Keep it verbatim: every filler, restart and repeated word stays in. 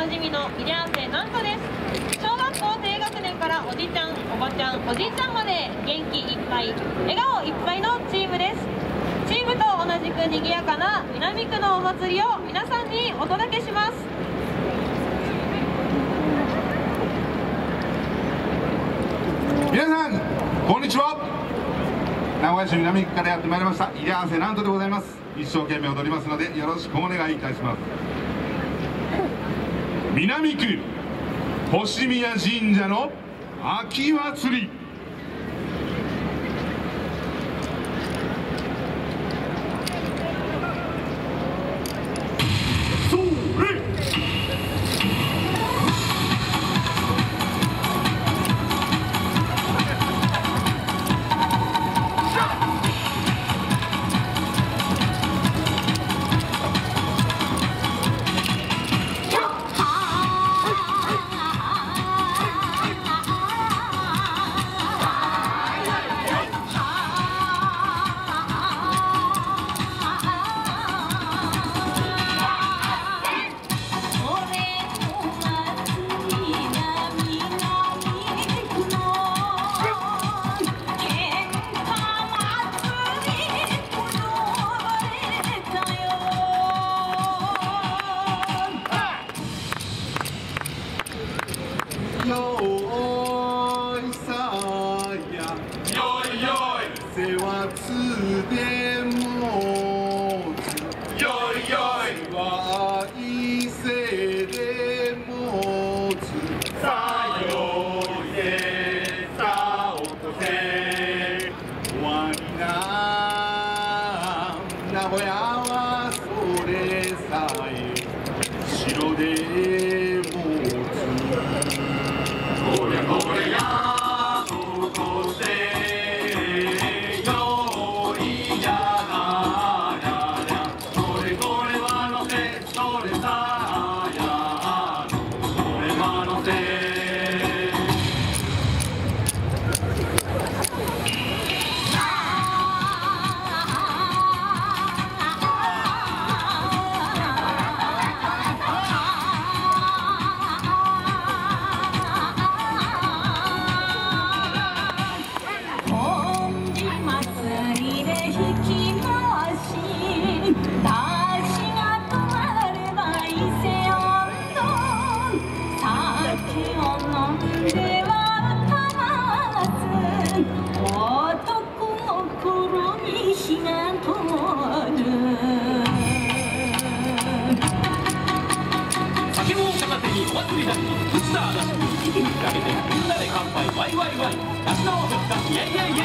なじみの入れ合わせなんとです。小学校低学年からおじちゃん、おばちゃん、おじいちゃんまで元気いっぱい、笑顔いっぱいのチームです。チームと同じく賑やかな南区のお祭りを皆さんにお届けします。 皆さんこんにちは。名古屋市南区からやってまいりました入れ合わせなんとでございます。一生懸命踊りますのでよろしくお願いいたします。南区星宮神社の秋祭り、それよーいさやよいよいせわつでもつよいよいわいせでもつさよいでさおとせわにな名古屋はそれさえ白でもこれこれやとこせよいやなややこれこれはのせそれさやこれはのせ酒も片手にお祭りだしに打ちだだしに息にかけてみんなで乾杯ワイワイワイ足のを振ったイエイイエイ